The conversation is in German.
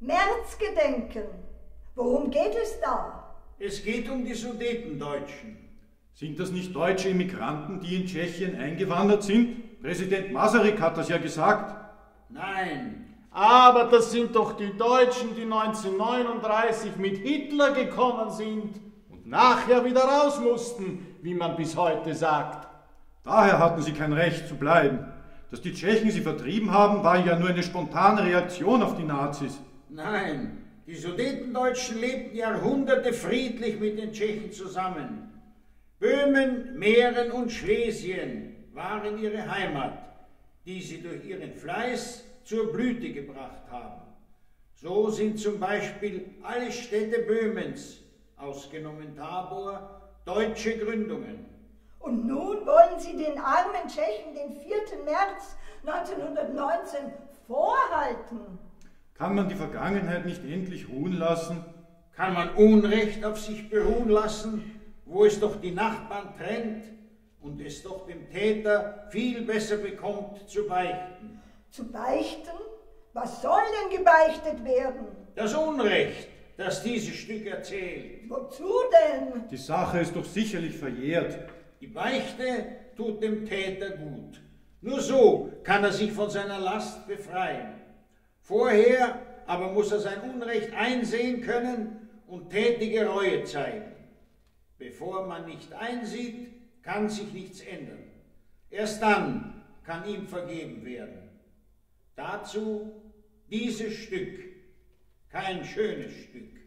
Märzgedenken. Worum geht es da? Es geht um die Sudetendeutschen. Sind das nicht deutsche Immigranten, die in Tschechien eingewandert sind? Präsident Masaryk hat das ja gesagt. Nein. Aber das sind doch die Deutschen, die 1939 mit Hitler gekommen sind und nachher wieder raus mussten, wie man bis heute sagt. Daher hatten sie kein Recht zu bleiben. Dass die Tschechen sie vertrieben haben, war ja nur eine spontane Reaktion auf die Nazis. Nein, die Sudetendeutschen lebten Jahrhunderte friedlich mit den Tschechen zusammen. Böhmen, Mähren und Schlesien waren ihre Heimat, die sie durch ihren Fleiß zur Blüte gebracht haben. So sind zum Beispiel alle Städte Böhmens, ausgenommen Tabor, deutsche Gründungen. Und nun wollen Sie den armen Tschechen den 4. März 1919 vorhalten. Kann man die Vergangenheit nicht endlich ruhen lassen? Kann man Unrecht auf sich beruhen lassen, wo es doch die Nachbarn trennt und es doch dem Täter viel besser bekommt zu beichten? Zu beichten? Was soll denn gebeichtet werden? Das Unrecht, das dieses Stück erzählt. Wozu denn? Die Sache ist doch sicherlich verjährt. Die Beichte tut dem Täter gut. Nur so kann er sich von seiner Last befreien. Vorher aber muss er sein Unrecht einsehen können und tätige Reue zeigen. Bevor man nicht einsieht, kann sich nichts ändern. Erst dann kann ihm vergeben werden. Dazu dieses Stück, kein schönes Stück.